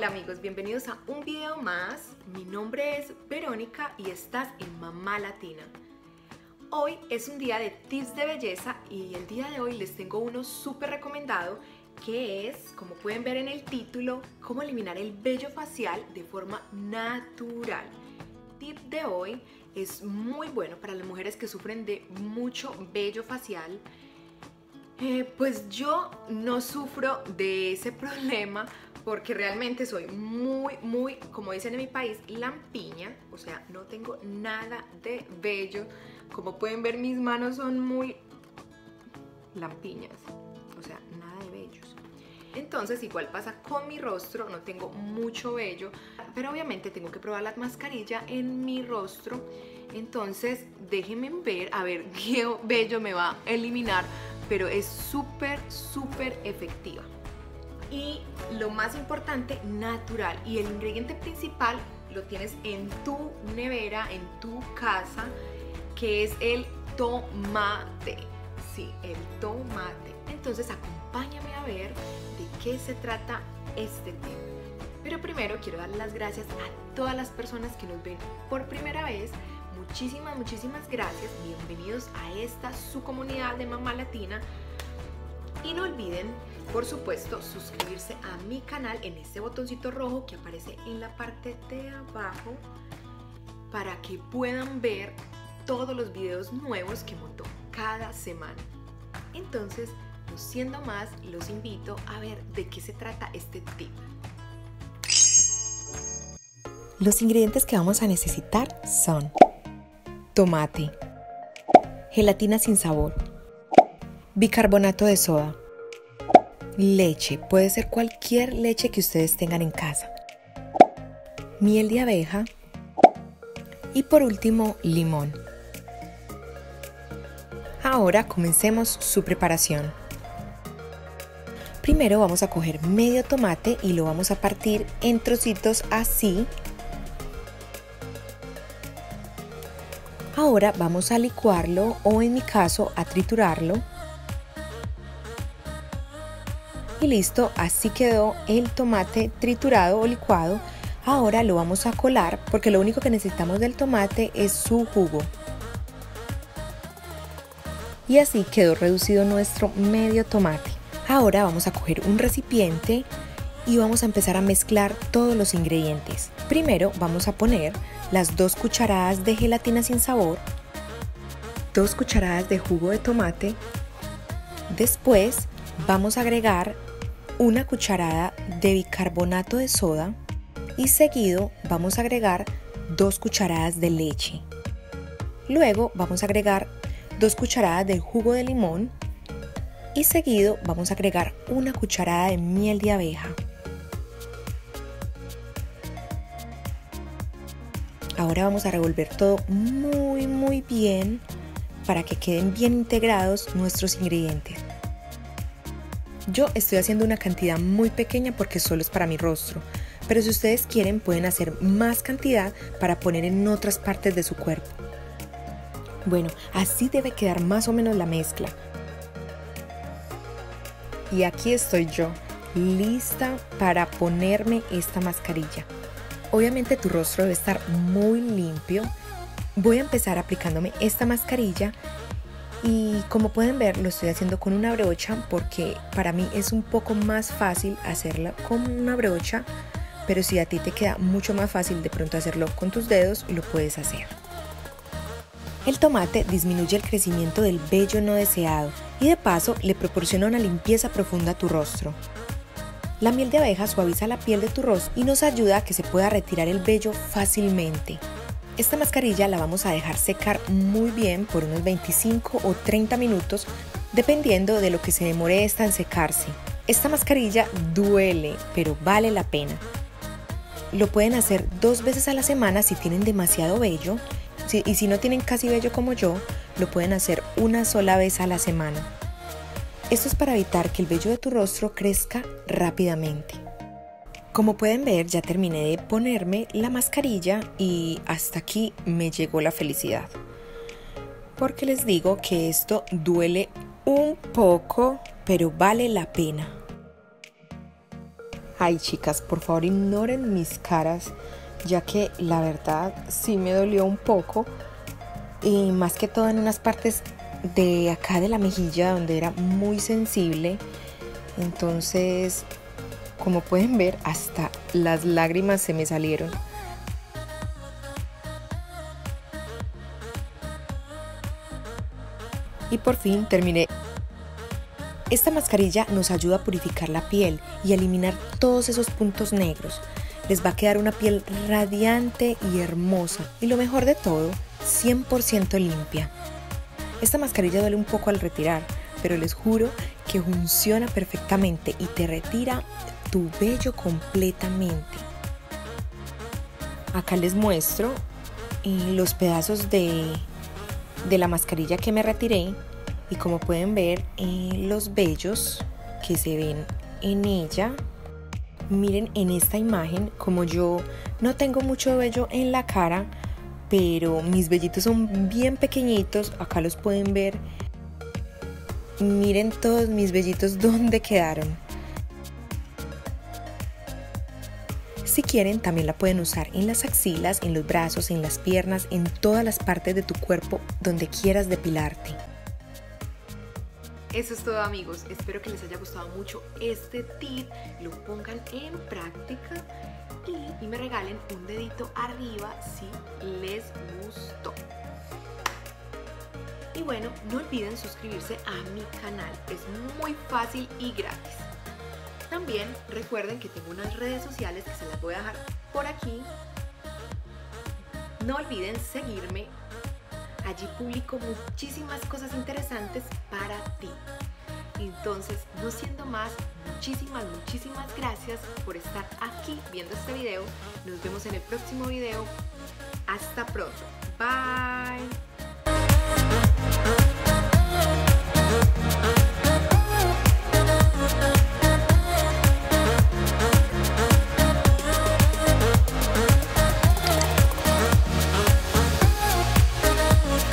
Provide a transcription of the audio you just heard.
Hola amigos, bienvenidos a un video más. Mi nombre es Verónica y estás en Mamá Latina. Hoy es un día de tips de belleza y el día de hoy les tengo uno súper recomendado que es, como pueden ver en el título, cómo eliminar el vello facial de forma natural. El tip de hoy es muy bueno para las mujeres que sufren de mucho vello facial. Pues yo no sufro de ese problema porque realmente soy muy, como dicen en mi país, lampiña, o sea, no tengo nada de vello. Como pueden ver, mis manos son muy lampiñas, o sea, nada de vellos. Entonces igual pasa con mi rostro, no tengo mucho vello, pero obviamente tengo que probar la mascarilla en mi rostro. Entonces déjenme ver a ver qué vello me va a eliminar, pero es súper efectiva. Y lo más importante, natural. Y el ingrediente principal lo tienes en tu nevera, en tu casa, que es el tomate. Sí, el tomate. Entonces acompáñame a ver de qué se trata este tema. Pero primero quiero dar las gracias a todas las personas que nos ven por primera vez. Muchísimas gracias. Bienvenidos a esta su comunidad de Mamá Latina. Y no olviden, por supuesto, suscribirse a mi canal en este botoncito rojo que aparece en la parte de abajo para que puedan ver todos los videos nuevos que monto cada semana. Entonces, no siendo más, los invito a ver de qué se trata este tip. Los ingredientes que vamos a necesitar son tomate, gelatina sin sabor, bicarbonato de soda, leche, puede ser cualquier leche que ustedes tengan en casa, miel de abeja y por último limón. Ahora comencemos su preparación. Primero vamos a coger medio tomate y lo vamos a partir en trocitos así. Ahora vamos a licuarlo o en mi caso a triturarlo. Y listo, así quedó el tomate triturado o licuado. Ahora lo vamos a colar porque lo único que necesitamos del tomate es su jugo. Y así quedó reducido nuestro medio tomate. Ahora vamos a coger un recipiente y vamos a empezar a mezclar todos los ingredientes. Primero vamos a poner las 2 cucharadas de gelatina sin sabor, 2 cucharadas de jugo de tomate. Después vamos a agregar 1 cucharada de bicarbonato de soda y seguido vamos a agregar 2 cucharadas de leche. Luego vamos a agregar 2 cucharadas del jugo de limón y seguido vamos a agregar 1 cucharada de miel de abeja. Ahora vamos a revolver todo muy bien para que queden bien integrados nuestros ingredientes. Yo estoy haciendo una cantidad muy pequeña porque solo es para mi rostro, pero si ustedes quieren pueden hacer más cantidad para poner en otras partes de su cuerpo. Bueno, así debe quedar más o menos la mezcla. Y aquí estoy yo, lista para ponerme esta mascarilla. Obviamente tu rostro debe estar muy limpio. Voy a empezar aplicándome esta mascarilla y como pueden ver lo estoy haciendo con una brocha porque para mí es un poco más fácil hacerla con una brocha, pero si a ti te queda mucho más fácil de pronto hacerlo con tus dedos, lo puedes hacer. El tomate disminuye el crecimiento del vello no deseado y de paso le proporciona una limpieza profunda a tu rostro. La miel de abeja suaviza la piel de tu rostro y nos ayuda a que se pueda retirar el vello fácilmente. Esta mascarilla la vamos a dejar secar muy bien por unos 25 o 30 minutos, dependiendo de lo que se demore esta en secarse. Esta mascarilla duele, pero vale la pena. Lo pueden hacer 2 veces a la semana si tienen demasiado vello, y si no tienen casi vello como yo, lo pueden hacer una sola vez a la semana. Esto es para evitar que el vello de tu rostro crezca rápidamente. Como pueden ver, ya terminé de ponerme la mascarilla y hasta aquí me llegó la felicidad. Porque les digo que esto duele un poco, pero vale la pena. Ay, chicas, por favor ignoren mis caras, ya que la verdad sí me dolió un poco, y más que todo en unas partes de acá de la mejilla donde era muy sensible. Entonces, como pueden ver, hasta las lágrimas se me salieron. Y por fin terminé. Esta mascarilla nos ayuda a purificar la piel y a eliminar todos esos puntos negros. Les va a quedar una piel radiante y hermosa. Y lo mejor de todo, 100% limpia. Esta mascarilla duele un poco al retirar, pero les juro que funciona perfectamente y te retira tu vello completamente. Acá les muestro los pedazos de la mascarilla que me retiré, y como pueden ver los vellos que se ven en ella. Miren en esta imagen, como yo no tengo mucho vello en la cara, pero mis vellitos son bien pequeñitos, acá los pueden ver. Miren todos mis vellitos dónde quedaron. Si quieren, también la pueden usar en las axilas, en los brazos, en las piernas, en todas las partes de tu cuerpo donde quieras depilarte. Eso es todo, amigos, espero que les haya gustado mucho este tip, lo pongan en práctica y me regalen un dedito arriba si les gustó. Y bueno, no olviden suscribirse a mi canal, es muy fácil y gratis. También recuerden que tengo unas redes sociales que se las voy a dejar por aquí. No olviden seguirme. Allí publico muchísimas cosas interesantes para ti. Entonces, no siendo más, muchísimas gracias por estar aquí viendo este video. Nos vemos en el próximo video. Hasta pronto. Bye.